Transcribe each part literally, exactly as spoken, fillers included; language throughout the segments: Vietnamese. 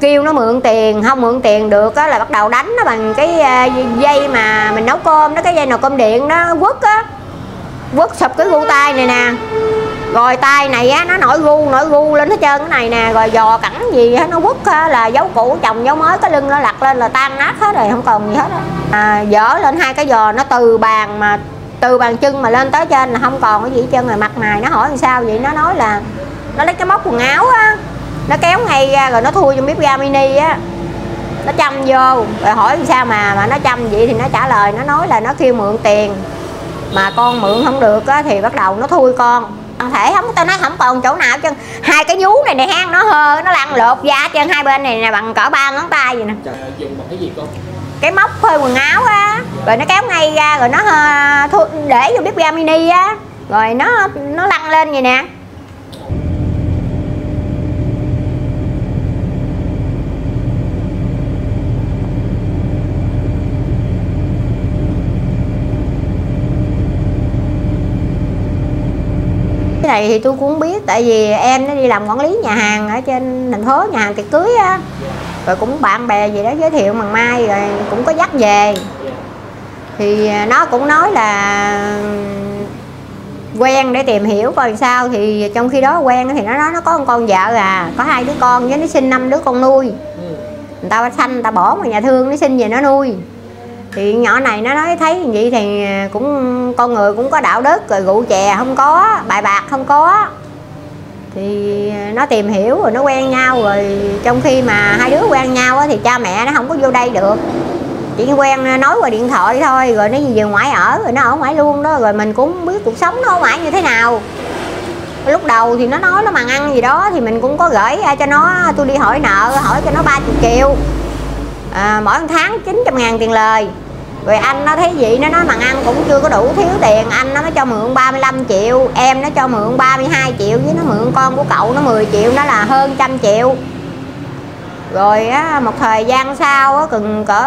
kêu nó mượn tiền, không mượn tiền được á là bắt đầu đánh nó bằng cái dây mà mình nấu cơm đó, cái dây nồi cơm điện đó, quất á, quất sụp cái gu tay này nè. Rồi tay này á nó nổi gu nổi gu lên hết trơn cái này nè, rồi giò cẳng gì á nó quất á, là dấu cũ chồng dấu mới, cái lưng nó lặt lên là tan nát hết rồi, không còn gì hết á. À, dở lên hai cái giò nó từ bàn mà từ bàn chân mà lên tới trên là không còn cái gì hết trơn rồi. Mặt mày nó hỏi làm sao vậy, nó nói là nó lấy cái móc quần áo á, nó kéo ngay ra rồi nó thui trong bếp ga mini á, nó châm vô rồi hỏi làm sao mà mà nó châm vậy thì nó trả lời, nó nói là nó kêu mượn tiền mà con mượn không được á thì bắt đầu nó thui con. Thân thể không, tao nói không còn chỗ nào chứ, hai cái vú này nè hang nó hơ nó lăn lột da trên hai bên này nè bằng cỡ ba ngón tay vậy nè. Dùng bằng cái gì con? Cái móc phơi quần áo á, rồi nó kéo ngay ra rồi nó uh, để vô bếp ga mini á, rồi nó nó lăn lên vậy nè. Cái này thì tôi cũng không biết, tại vì em nó đi làm quản lý nhà hàng ở trên thành phố, nhà hàng tiệc cưới á, rồi cũng bạn bè gì đó giới thiệu bằng mai rồi cũng có dắt về, thì nó cũng nói là quen để tìm hiểu coi sao. Thì trong khi đó quen thì nó nói nó có một con vợ à, có hai đứa con với nó sinh năm đứa con nuôi, người ta sanh người ta bỏ mà nhà thương nó sinh về nó nuôi. Thì nhỏ này nó nói thấy vậy thì cũng con người cũng có đạo đức, rồi rượu chè không có, bài bạc không có, thì nó tìm hiểu rồi nó quen nhau. Rồi trong khi mà hai đứa quen nhau thì cha mẹ nó không có vô đây được, chỉ quen nói qua điện thoại thôi, rồi nó về ngoại ở, rồi nó ở ngoại luôn đó, rồi mình cũng biết cuộc sống nó ở ngoại như thế nào. Lúc đầu thì nó nói nó màn ăn gì đó thì mình cũng có gửi ra cho nó, tôi đi hỏi nợ, hỏi cho nó ba mươi triệu à, mỗi tháng chín trăm ngàn tiền lời. Rồi anh nó thấy vậy, nó nói màn ăn cũng chưa có đủ, thiếu tiền, anh nó mới cho mượn ba mươi lăm triệu, em nó cho mượn ba mươi hai triệu, với nó mượn con của cậu nó mười triệu, nó là hơn trăm triệu. Rồi á, một thời gian sau á, cần cỡ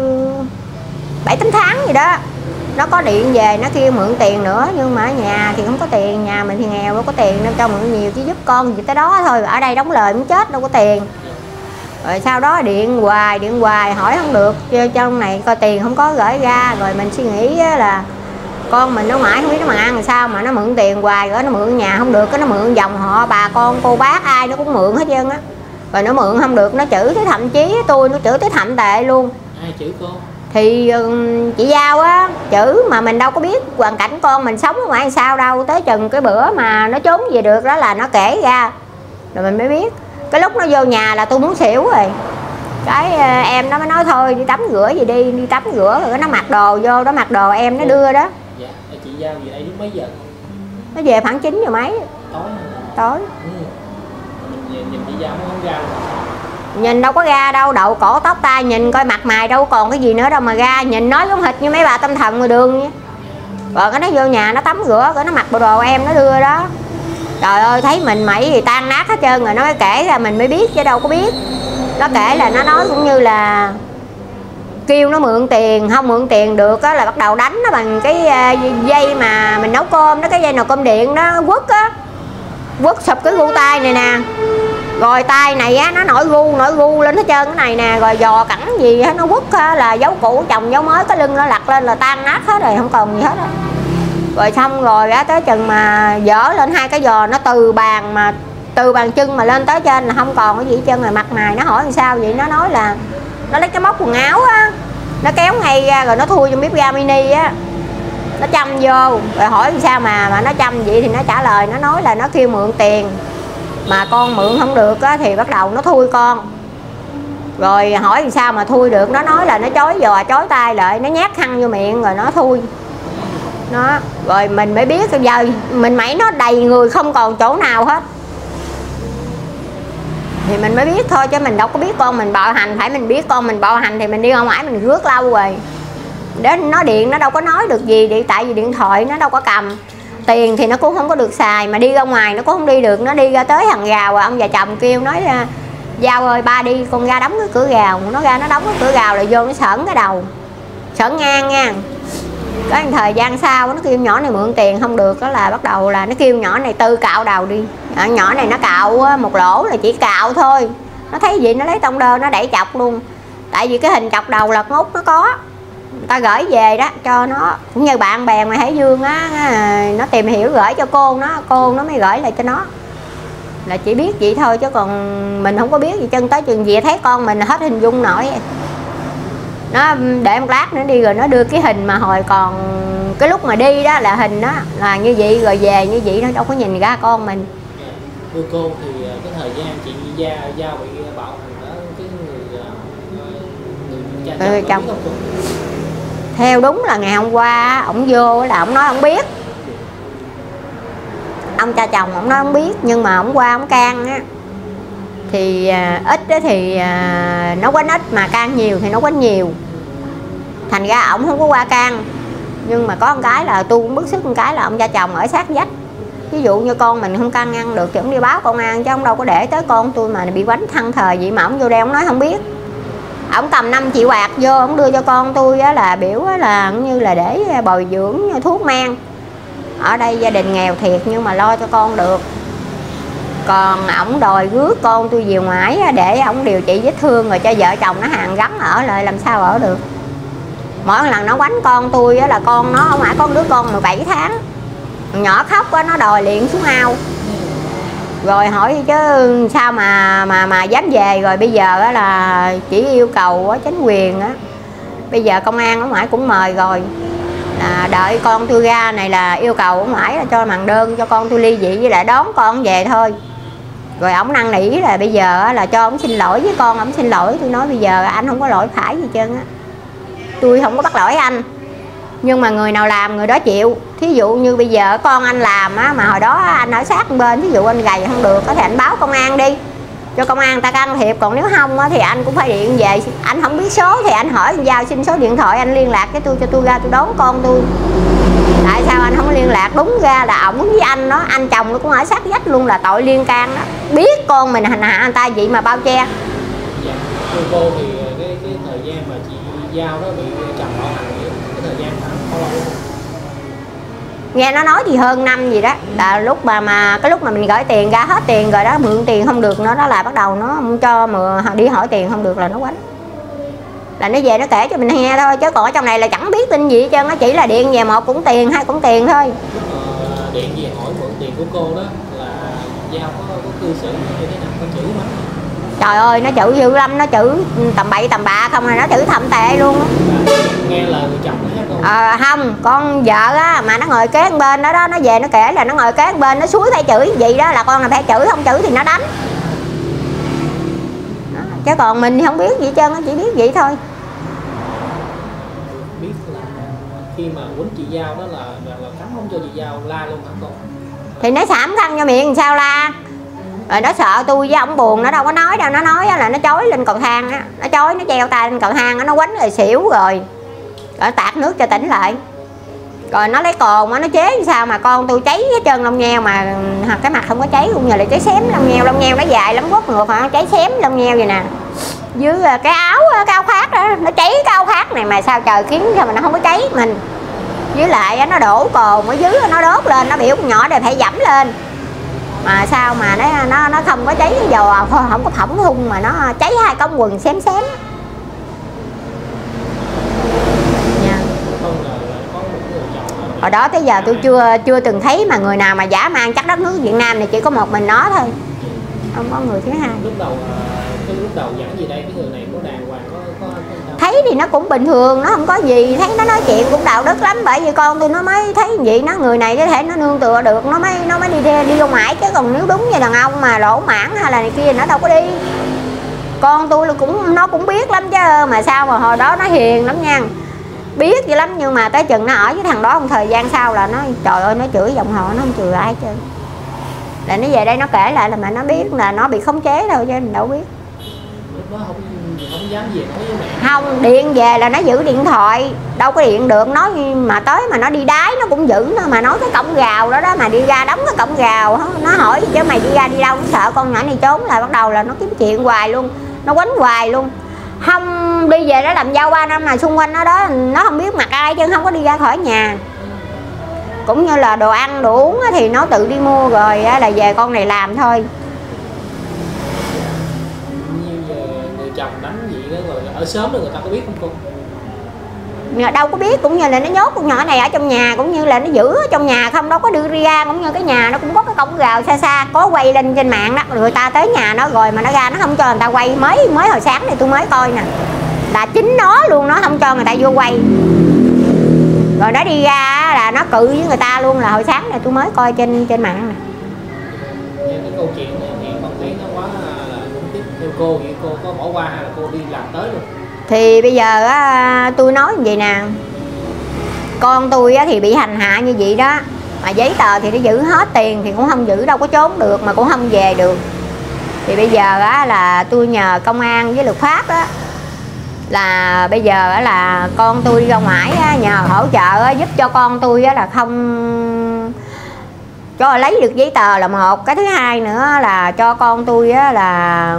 bảy tám tháng gì đó, nó có điện về nó kêu mượn tiền nữa, nhưng mà ở nhà thì không có tiền, nhà mình thì nghèo đâu có tiền nên cho mượn nhiều, chỉ giúp con gì tới đó thôi, ở đây đóng lời muốn chết đâu có tiền. Rồi sau đó điện hoài điện hoài hỏi không được, trong này coi tiền không có gửi ra. Rồi mình suy nghĩ là con mình nó mãi không biết nó mà ăn làm sao mà nó mượn tiền hoài, rồi nó mượn nhà không được, cái nó mượn dòng họ bà con cô bác ai nó cũng mượn hết trơn á. Rồi nó mượn không được nó chửi tới, thậm chí tôi nó chửi tới thậm tệ luôn. Ai chửi con? Thì chị Giao á chữ, mà mình đâu có biết hoàn cảnh con mình sống ở ngoài sao đâu. Tới chừng cái bữa mà nó trốn về được đó là nó kể ra, rồi mình mới biết. Cái lúc nó vô nhà là tôi muốn xỉu rồi. Cái em nó mới nói thôi đi tắm rửa gì đi, đi tắm rửa, rồi nó mặc đồ vô đó, mặc đồ em nó đưa đó. Dạ, chị Giao về đây lúc mấy giờ? Nó về khoảng chín giờ mấy. Tối hả? Tối. Ừ. Nhìn, nhìn chị Giao nó không ra rồi. Nhìn đâu có ra đâu, đậu cổ tóc tai nhìn coi mặt mày đâu còn cái gì nữa đâu mà ra. Nhìn nói giống hệt như mấy bà tâm thần ngoài đường vậy. Rồi cái nó vô nhà nó tắm rửa, rồi nó mặc bộ đồ em nó đưa đó. Trời ơi thấy mình mẩy thì tan nát hết trơn rồi. Nó mới kể ra mình mới biết chứ đâu có biết. Nó kể là nó nói cũng như là kêu nó mượn tiền, không mượn tiền được á là bắt đầu đánh nó bằng cái dây mà mình nấu cơm đó, cái dây nồi cơm điện đó, quất á, quất sụp cái gu tay này nè. Rồi tay này á nó nổi gu nổi gu lên hết trơn cái này nè, rồi giò cẳng gì á nó quất á, là dấu cũ chồng dấu mới, cái lưng nó lặt lên là tan nát hết rồi, không còn gì hết á. Rồi xong rồi á tới chừng mà dở lên hai cái giò nó từ bàn mà từ bàn chân mà lên tới trên là không còn cái gì hết trơn rồi. Mặt mày nó hỏi làm sao vậy, nó nói là nó lấy cái móc quần áo á, nó kéo ngay ra rồi nó thui trong bếp ga mini á, nó châm vô rồi hỏi làm sao mà mà nó châm vậy thì nó trả lời, nó nói là nó kêu mượn tiền mà con mượn không được á thì bắt đầu nó thui con. Rồi hỏi làm sao mà thui được, nó nói là nó chói giò chói tay lại, nó nhét khăn vô miệng rồi nó thui nó. Rồi mình mới biết giờ mình mẩy nó đầy người không còn chỗ nào hết thì mình mới biết thôi, chứ mình đâu có biết con mình bạo hành. Phải mình biết con mình bạo hành thì mình đi ra ngoài mình rước lâu rồi. Đến nó điện nó đâu có nói được gì đi, tại vì điện thoại nó đâu có cầm, tiền thì nó cũng không có được xài, mà đi ra ngoài nó cũng không đi được. Nó đi ra tới hàng rào rồi ông già chồng kêu nói ra Giao ơi ba đi con ra đóng cái cửa rào. Nó ra nó đóng cái cửa rào rồi vô nó sởn cái đầu, sởn ngang nha. Có một thời gian sau nó kêu nhỏ này mượn tiền không được, đó là bắt đầu là nó kêu nhỏ này tư cạo đầu đi. Nhỏ này nó cạo một lỗ là chỉ cạo thôi, Nó thấy gì nó lấy tông đơ nó đẩy chọc luôn. Tại vì cái hình chọc đầu lật ngút nó có, người ta gửi về đó cho nó, cũng như bạn bè mà Hải Dương á, nó tìm hiểu gửi cho cô nó, cô nó mới gửi lại cho nó. Là chỉ biết vậy thôi chứ còn mình không có biết gì chân, tới chừng gì thấy con mình hết hình dung nổi. Nó để một lát nữa đi rồi nó đưa cái hình mà hồi còn cái lúc mà đi đó là hình đó là như vậy, rồi về như vậy, nó đâu có nhìn ra con mình. Thưa cô thì cái thời gian chị Giao Giao bị bạo hành đó, cái người người cha ừ, chồng chồng theo đúng là ngày hôm qua ổng vô là ổng nói ổng biết, ông cha chồng ổng nói ổng biết, nhưng mà ổng qua ổng can á thì à, ít đó thì à, nó quánh ít, mà can nhiều thì nó quánh nhiều, thành ra ổng không có qua can. Nhưng mà có một cái là tôi cũng bức xúc một cái là ông cha chồng ở sát vách, ví dụ như con mình không can ngăn được thì ổng đi báo công an, chứ ông đâu có để tới con tôi mà bị quánh thăng thời vậy mà ổng vô đây ổng nói không biết. Ổng cầm năm triệu bạc vô ổng đưa cho con tôi á, là biểu á, là như là để bồi dưỡng thuốc men. Ở đây gia đình nghèo thiệt nhưng mà lo cho con được. Còn ổng đòi rước con tôi về ngoại để ổng điều trị vết thương rồi cho vợ chồng nó hàng gắn ở lại, làm sao ở được. Mỗi lần nó quánh con tôi á, là con nó, ông hả con đứa con mười bảy tháng nhỏ khóc á, nó đòi liền xuống ao. Rồi hỏi chứ sao mà mà mà dám về, rồi bây giờ á, là chỉ yêu cầu á, chính quyền á, bây giờ công an ở ngoài cũng mời rồi, à, đợi con tôi ra này là yêu cầu ở ngoài là cho màn đơn cho con tôi ly dị với lại đón con về thôi. Rồi ổng năn nỉ là bây giờ là cho ổng xin lỗi với con, ổng xin lỗi. Tôi nói bây giờ anh không có lỗi phải gì trơn á, tôi không có bắt lỗi anh, nhưng mà người nào làm người đó chịu. Thí dụ như bây giờ con anh làm á, mà hồi đó anh ở sát bên, thí dụ anh gầy không được có thể anh báo công an đi, cho công an ta can thiệp. Còn nếu không á, thì anh cũng phải điện về. Anh không biết số thì anh hỏi anh Giao xin số điện thoại anh liên lạc cái tôi, cho tôi ra tôi đón con tôi. Tại sao anh không liên lạc? Đúng ra là ổng với anh đó, anh chồng nó cũng ở sát vách luôn, là tội liên can đó. Biết con mình hành hạ anh ta vậy mà bao che. Dạ. Thưa cô thì cái cái thời gian mà chị Giao đó bị chồng bạo hành cái thời gian khoảng bao lâu? Nghe nó nói thì hơn năm gì đó, là lúc mà mà cái lúc mà mình gửi tiền ra hết tiền rồi đó, mượn tiền không được nữa đó, là bắt đầu nó không cho mượn, đi hỏi tiền không được là nó quánh. Là nó về nó kể cho mình nghe thôi, chứ còn ở trong này là chẳng biết tin gì hết trơn, nó chỉ là điện về một cũng tiền, hai cũng tiền thôi. Ờ, điện về hỏi mượn tiền của cô đó là Giao có, có cư xử như thế nào, có chửi lắm? Trời ơi nó chửi dữ lắm, nó chửi tầm bậy tầm bạ không, là nó chửi thậm tệ luôn. Nghe lời người chồng hết không? Ờ không, con vợ á mà nó ngồi kế bên đó đó, nó về nó kể là nó ngồi kế bên nó suối phải chửi gì đó, là con là phải chửi, không chửi thì nó đánh đó. Chứ còn mình thì không biết gì hết trơn, nó chỉ biết vậy thôi. Biết là khi mà quýnh chị Giao đó là, là, là cấm không cho chị Giao la luôn hả cô? Thì nó sảm khăn cho miệng sao la. Rồi nó sợ tôi với ổng buồn, nó đâu có nói đâu. Nó nói là nó chối lên cầu thang á, nó chối nó treo tay lên cầu thang á, nó quánh rồi xỉu rồi rồi tạt nước cho tỉnh lại. Rồi nó lấy cồn á, nó chế sao mà con tôi cháy hết trơn lông nheo, mà cái mặt không có cháy cũng như là cháy xém lông nheo. Lông nheo nó dài lắm, quất ngược mà cháy xém lông nheo vậy nè. Dưới cái áo cái áo khoác đó, nó cháy cái áo khoác này mà sao trời khiến sao mà nó không có cháy mình. Với lại nó đổ cồn ở dưới nó đốt lên, nó biểu con nhỏ đây phải dẫm lên, mà sao mà nó nó nó không có cháy cái dầu, không có phỏng hung mà nó cháy hai cống quần xém xém. Hồi đó tới giờ tôi chưa chưa từng thấy mà người nào mà giả mang chắc đất nước Việt Nam này, chỉ có một mình nó thôi, không có người thứ hai. Lúc đầu cái lúc đầu dẫn gì đây, cái người này có đàng hoàng, có, có, có thấy thì nó cũng bình thường, nó không có gì, thấy nó nói chuyện cũng đạo đức lắm. Bởi vì con tôi nó mới thấy vậy, nó người này có thể nó nương tựa được, nó mới nó mới đi đi, đi ra ngoài. Chứ còn nếu đúng như đàn ông mà lỗ mãn hay là này kia nó đâu có đi. Con tôi là cũng nó cũng biết lắm chứ, mà sao mà hồi đó nó hiền lắm nha, biết vậy lắm. Nhưng mà tới chừng nó ở với thằng đó một thời gian sau là nó trời ơi nó chửi giọng họ, nó không chửi ai hết trơn. Là nó về đây nó kể lại là mà nó biết là nó bị khống chế thôi chứ mình đâu biết. Lúc đó không không dám về nói với mẹ. Không, điện về là nó giữ điện thoại, đâu có điện được. Nói mà tới mà nó đi đái nó cũng giữ nó, mà nói cái cổng rào đó đó mà đi ra đóng cái cổng rào. Nó hỏi chứ mày đi ra đi đâu, nó sợ con nhỏ này trốn, là bắt đầu là nó kiếm chuyện hoài luôn, nó quánh hoài luôn. Không đi về đó làm dâu ba năm mà xung quanh nó đó nó không biết mặt ai chứ không có đi ra khỏi nhà. Cũng như là đồ ăn đồ uống thì nó tự đi mua rồi là về con này làm thôi. chồng đánh gì đó rồi ở sớm rồi người ta có biết không cô? Đâu có biết, cũng như là nó nhốt con nhỏ này ở trong nhà, cũng như là nó giữ ở trong nhà không, đâu có đưa ra, cũng như cái nhà nó cũng có cái cổng rào xa xa, có quay lên trên mạng đó, người ta tới nhà nó rồi mà nó ra nó không cho người ta quay. Mới mới hồi sáng này tôi mới coi nè, là chính nó luôn, nó không cho người ta vô quay, rồi nó đi ra là nó cự với người ta luôn. Là hồi sáng này tôi mới coi trên trên mạng nè. Cái câu chuyện này thì con thấy nó quá là khủng khiếp. Theo cô thì cô có bỏ qua hay là cô đi làm tới luôn? Thì bây giờ á, tôi nói như vậy nè, con tôi á, thì bị hành hạ như vậy đó, mà giấy tờ thì nó giữ hết, tiền thì cũng không giữ, đâu có trốn được mà cũng không về được. Thì bây giờ á, là tôi nhờ công an với luật pháp á, là bây giờ á, là con tôi đi ra ngoài á, nhờ hỗ trợ á, giúp cho con tôi á, là không cho lấy được giấy tờ là một. Cái thứ hai nữa là cho con tôi á, là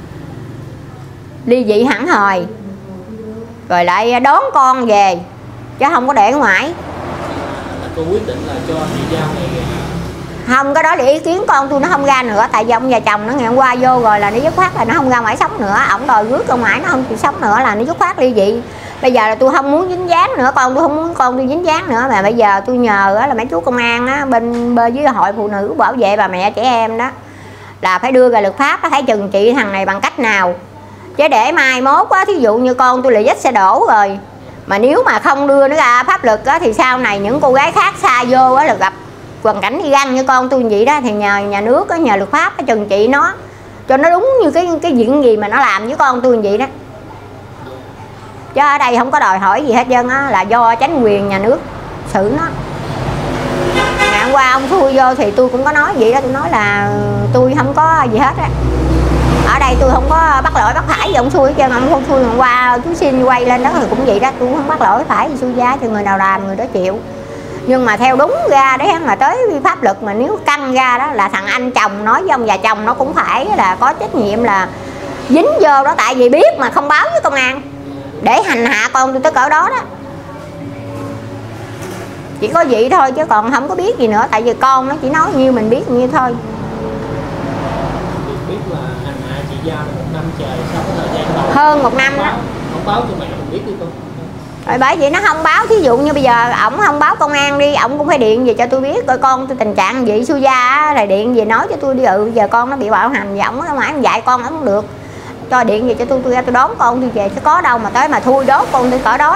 ly dị hẳn hồi, rồi lại đón con về chứ không có để ngoài. Là cô quyết định là cho chị Giao này không, cái đó là ý kiến con tôi, nó không ra nữa. Tại vì ông già chồng nó ngày hôm qua vô rồi là nó dứt khoát là nó không ra ngoài sống nữa. Ổng đòi rước ra ngoài, nó không chịu sống nữa là nó dứt khoát ly dị. Bây giờ là tôi không muốn dính dáng nữa, con tôi không muốn con tôi dính dáng nữa. Mà bây giờ tôi nhờ là mấy chú công an á, bên bên với hội phụ nữ bảo vệ bà mẹ trẻ em đó, là phải đưa ra luật pháp, phải trừng trị thằng này bằng cách nào. Chứ để mai mốt á, thí dụ như con tôi là dắt xe đổ rồi, mà nếu mà không đưa nó ra pháp luật á, thì sau này những cô gái khác xa vô á, là gặp hoàn cảnh đi găng như con tôi vậy đó, thì nhờ nhà nước á, nhờ luật pháp trừng trị nó cho nó đúng như cái cái chuyện gì mà nó làm với con tôi vậy đó. Chứ ở đây không có đòi hỏi gì hết trơn á, là do chính quyền nhà nước xử nó. Ngày hôm qua ông thui vô thì tôi cũng có nói vậy đó, tôi nói là tôi không có gì hết á. Ở đây tôi không có bắt lỗi bắt phải gì ông xui hết trơn. Ông không xui hôm qua chú xin quay lên đó thì cũng vậy đó, tôi cũng không bắt lỗi phải gì xui giá, cho người nào làm người đó chịu. Nhưng mà theo đúng ra đấy, mà tới pháp luật mà nếu căng ra đó là thằng anh chồng nói với ông già chồng nó cũng phải là có trách nhiệm là dính vô đó, tại vì biết mà không báo với công an để hành hạ con tôi tới cỡ đó đó. Chỉ có vậy thôi chứ còn không có biết gì nữa, tại vì con nó chỉ nói như mình biết như thôi. biết là hành hạ chị Giao một năm trời, sau cái thời gian đầu hơn một năm đó không báo cho mẹ mình biết đi con. Rồi bởi vậy nó không báo. Thí dụ như bây giờ ổng không báo công an đi, ổng cũng phải điện về cho tôi biết coi con tôi tình trạng vậy xui gia, rồi điện về nói cho tôi đi, ừ giờ con nó bị bạo hành, và ổng ở ngoài ổng dạy con ổng không được, cho điện về cho tôi, tôi ra tôi đón con tôi về, chứ có đâu mà tới mà thui đốt con tôi cỡ đó.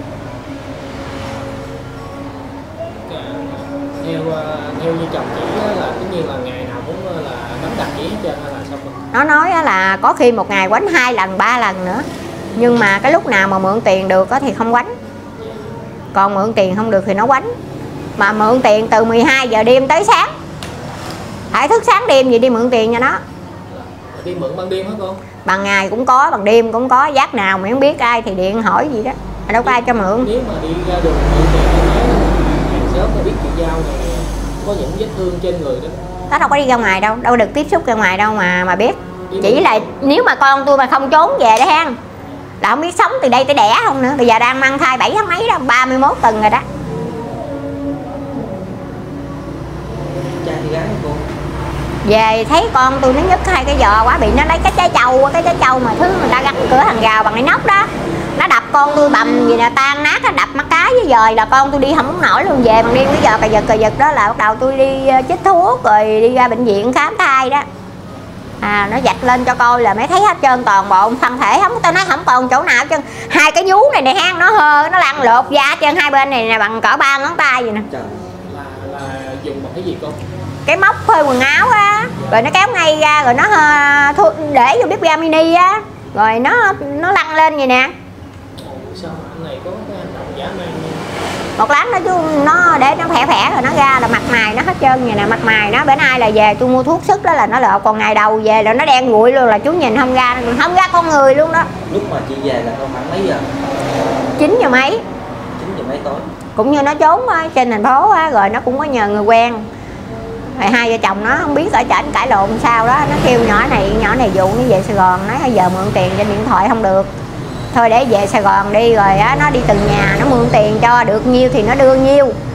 Theo theo như chồng chị là tất nhiên là ngày nào cũng là đánh đập chị hết trơn hay là sao? Nó nói là có khi một ngày quánh hai lần ba lần nữa, nhưng mà cái lúc nào mà mượn tiền được thì không quánh, còn mượn tiền không được thì nó quánh. Mà mượn tiền từ mười hai giờ đêm tới sáng, phải thức sáng đêm gì đi mượn tiền cho nó. Đi mượn ban đêm hả con? Ban ngày cũng có, ban đêm cũng có, giác nào mà không biết ai thì điện hỏi gì đó, đâu có ai cho mượn. Nếu mà đi ra đường mượn tiền như thế, hàng xóm mà biết chị Giao này có những vết thương trên người đó, Nó đâu có đi ra ngoài đâu, đâu được tiếp xúc ra ngoài đâu mà mà biết. Chỉ là nếu mà con tôi mà không trốn về đó ha, là không biết sống từ đây tới đẻ không nữa. Bây giờ đang mang thai bảy tháng mấy đó, ba mươi mốt tuần rồi đó. Cha thì gái cô Về thấy con tôi nó nhức hai cái giò quá, bị nó lấy cái trái trâu, cái trái trâu mà thứ người ta gắn cửa hàng rào bằng cái nóc đó, nó đập con tôi bầm gì nè, tan nát, nó đập mắt cái với dời là con tôi đi không nổi luôn. Về bằng đêm cái giờ cà giật cà giật đó là bắt đầu tôi đi chích thuốc rồi đi ra bệnh viện khám thai đó. À, nó dạch lên cho coi là mới thấy hết trơn toàn bộ thân thể, không tao nói không còn chỗ nào chứ. Hai cái vú này nè hang nó hơ, nó lăn lột da trên hai bên này nè bằng cỡ ba ngón tay vậy nè. là là dùng bằng cái gì con? Cái móc phơi quần áo á, rồi nó kéo ngay ra, rồi nó uh, để vô bếp ga mini á, rồi nó nó lăn lên vậy nè. Ồ, sao anh này có cái hành động dã man? Một lát nó chú nó để nó khỏe khỏe rồi nó ra là mặt mày nó hết trơn vậy nè, mặt mày nó bữa nay là về tôi mua thuốc sức đó là nó lợt, còn ngày đầu về là nó đen nguội luôn, là chú nhìn không ra không ra con người luôn đó. Lúc mà chị về là đâu khoảng mấy giờ? Chín giờ mấy. Chín giờ mấy tối. Cũng như nó trốn á, trên thành phố á, rồi nó cũng có nhờ người quen. Rồi hai vợ chồng nó không biết ở trển cãi lộn sao đó, nó kêu nhỏ này nhỏ này dụ nó về Sài Gòn, nói giờ mượn tiền trên điện thoại không được, thôi để về Sài Gòn đi, rồi á nó đi từng nhà nó mượn tiền cho được nhiêu thì nó đưa nhiêu.